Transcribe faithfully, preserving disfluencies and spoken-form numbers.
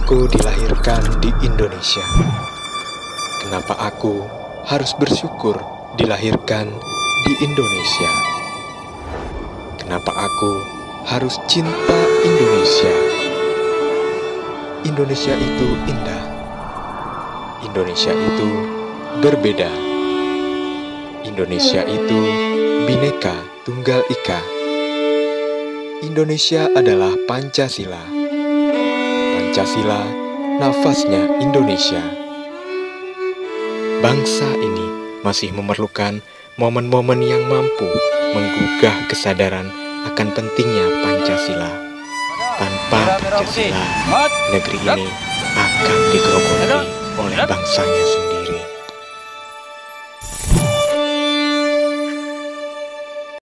aku dilahirkan di Indonesia? Kenapa aku harus bersyukur dilahirkan di Indonesia? Kenapa aku harus cinta Indonesia? Indonesia itu indah. Indonesia itu berbeda. Indonesia itu Bhinneka Tunggal Ika. Indonesia adalah Pancasila. Pancasila, nafasnya Indonesia. Bangsa ini masih memerlukan momen-momen yang mampu menggugah kesadaran akan pentingnya Pancasila. Tanpa Pancasila, negeri ini akan digerogoti oleh bangsanya sendiri.